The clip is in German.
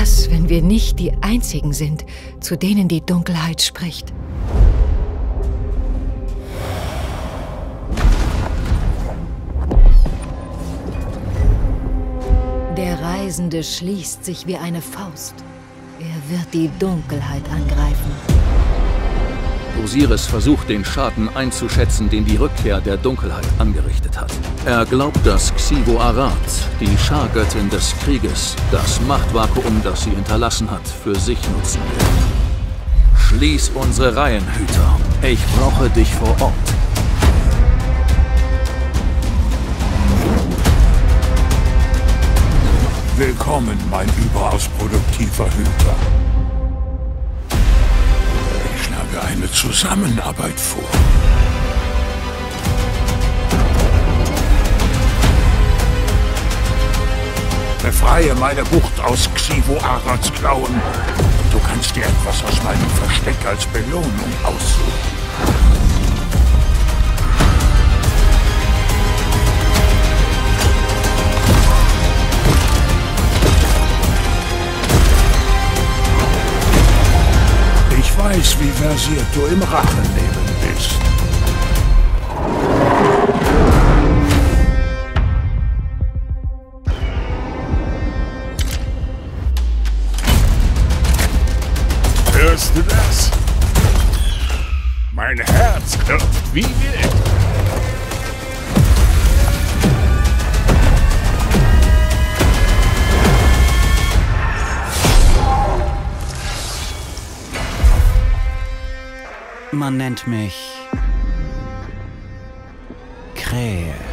Was, wenn wir nicht die Einzigen sind, zu denen die Dunkelheit spricht? Der Reisende schließt sich wie eine Faust. Er wird die Dunkelheit angreifen. Osiris versucht, den Schaden einzuschätzen, den die Rückkehr der Dunkelheit angerichtet hat. Er glaubt, dass Xivu Arad, die Schargöttin des Krieges, das Machtvakuum, das sie hinterlassen hat, für sich nutzen will. Schließ unsere Reihen, Hüter. Ich brauche dich vor Ort. Willkommen, mein überaus produktiver Hüter. Ich schlage eine Zusammenarbeit vor. Befreie meine Bucht aus Xivu Arads Klauen und du kannst dir etwas aus meinem Versteck als Belohnung aussuchen. Ich weiß, wie versiert du im Rachenleben bist. Hörst du das? Mein Herz klopft wie wild. Man nennt mich Krähe.